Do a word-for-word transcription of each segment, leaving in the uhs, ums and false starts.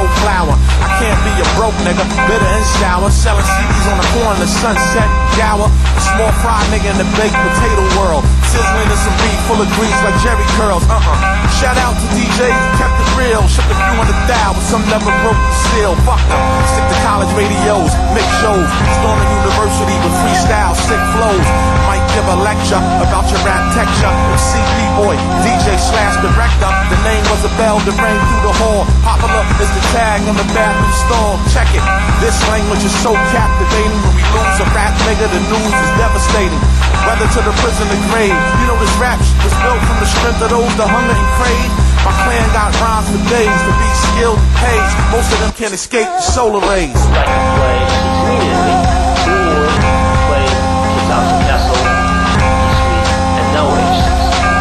flower. I can't be a broke nigga, bitter and sour. Selling C Ds on the corner, the sunset, gower. A small fry nigga in the baked potato world. Sizzling in some beef full of grease like Jerry curls. Uh-uh. Shout out to D Js who kept it real. Shipped a few hundred thou, but some never broke the seal. Fuck them. Stick to college radios, mix shows. Storming university with freestyle, sick flows. Might give a lecture about your rap texture. M C B-boy, D J slash director. The name was a bell that rang through the hall. Popular is the tag on the bathroom stall. Check it. This language is so captivating. When we lose a rap nigga, the news is devastating. Whether to the prison or grave, you know this rap shit was built from the strength of those that hunger and crave. My clan got rhymes for days to be skilled and paid. Most of them can't escape the solar rays. Like to play immediately or play without the vessel, sweet and no aces.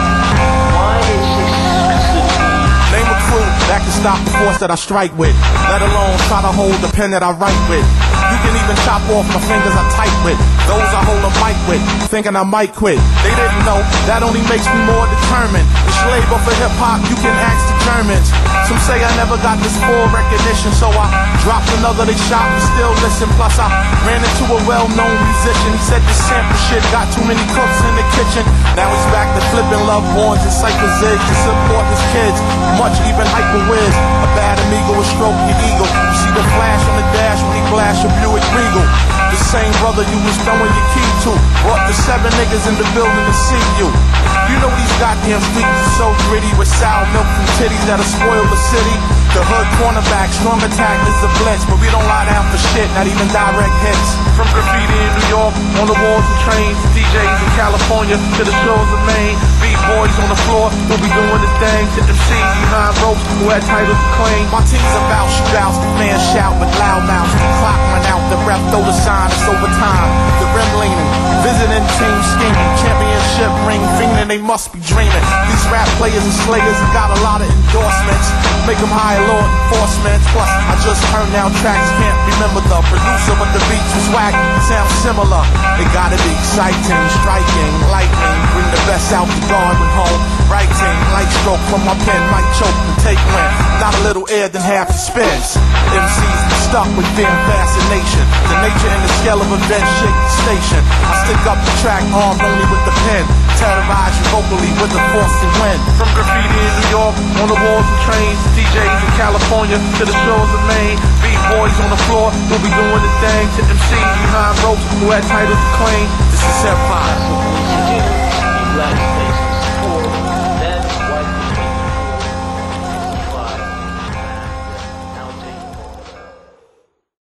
Why is this considered? Name a crew that can stop the force that I strike with, let alone try to hold the pen that I write with. You can even chop off my fingers I type with. Those I hold a mic with, thinking I might quit. They didn't know, that only makes me more determined. The label for hip-hop, you can ask the Germans. Some say I never got this full recognition, so I dropped another, they shot me, still listen. Plus I ran into a well-known musician. He said this sample shit got too many cooks in the kitchen. Now he's back to flipping love horns and cypher zigs to support his kids. Much even hyper whiz. A bad amigo will stroke your ego. You see the flash on the dash when he flash a Buick Regal. The same brother you was throwing your key to brought the seven niggas in the building to see you. You know these goddamn streets are so gritty with sour milk from titties that'll spoil the city. The hood cornerback, strong attack is a blitz, but we don't lie down for shit, not even direct hits. From graffiti in New York, on the walls and trains, D Js in California, to the shores of Maine. B-boys on the floor, who'll be doing the thing. To M Cs behind ropes, who had titles to claim. My team's about shootouts, the fans shout with loud mouths. The clock run out, the ref throw the sign, it's overtime. The rim leaning, visiting team scheming. Championship ring fiending, they must be dreaming. These rap players and slayers have got a lot of endorsements. Make them hire law enforcement. Plus, I just turned down tracks, can't remember the producer, but the beats was whack, sound similar. It gotta be exciting, striking, lightning. Bring the best out the garden home. Writing, light stroke from my pen, might choke and take wind. Not a little air, then half the spins. M Cs be stuck with fear and fascination. The nature and the scale of events shake the station. I stick up the track, armed only with the pen. Terrorize you vocally with the force to win. From graffiti in New York, on the walls and trains, D Js in California, to the shores of Maine. B-boys on the floor, who'll be doing the thing. To M Cs behind ropes, who had titles to claim. This is hip-hop.